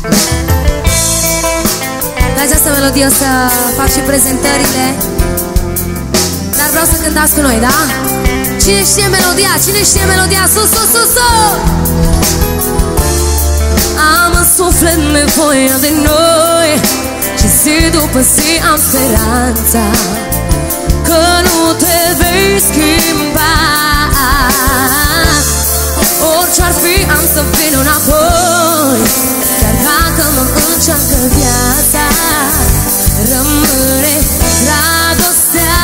La această melodie o să fac și prezentările, dar vreau să cântați cu noi, da? Cine știe melodia? Cine știe melodia? Sus, sus, sus, sus! Am în suflet nevoie de noi și zi după zi am speranța că nu te vei schimba. Orice-ar fi am să vin înapoi, chiar dacă mă încearcă viața, rămâne dragostea.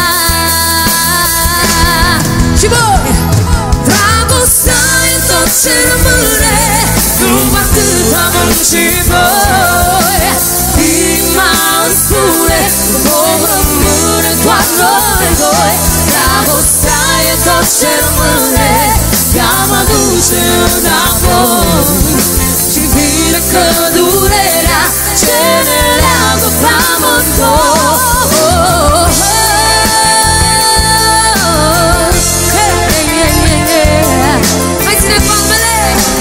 Și voi! Dragostea e tot ce rămâne, după atât avem și voi. Inima îmi spune, vom rămâne doar noi doi. Dragostea e tot ce rămâne, ea mă duce înapoi. Și vine că durerea ce ne leagă pe amândoi. Hai ține palmele!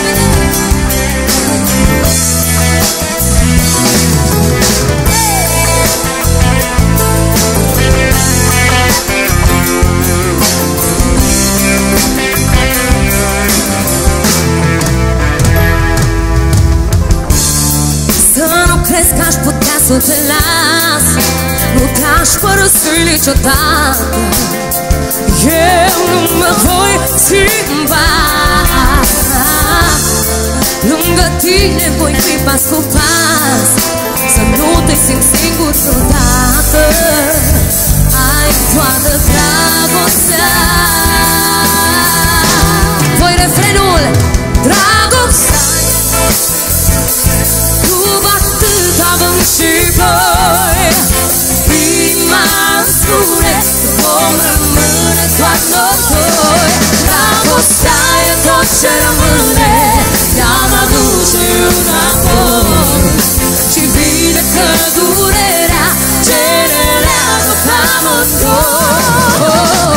Crezi că aș putea să te las, nu te-aș părăsi niciodată. Eu nu mă voi schimba, lângă tine voi fi pas cu pas, să nu te simți singur vreodată. Ai toată dragostea. Voi refrenul. Dragostea avem și voi. Inima-mi spune, vom rămâne doar noi doi. Dragostea e tot ce rămâne, ea mă duce înapoi. Și vine că durerea ce ne leagă pe amândoi.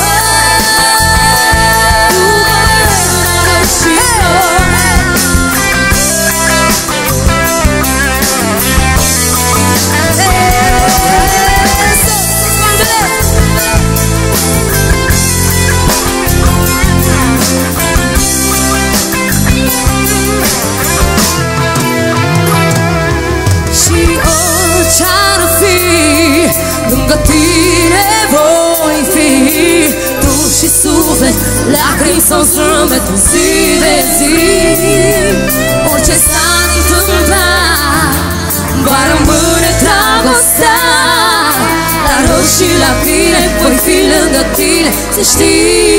Lângă tine voi fi, tu și suflet, lacrimi sau strâmbet în zi de zi. Orice s-ar întâmpla, va rămâne dragostea. La rău și la bine voi fi lângă tine, să știi.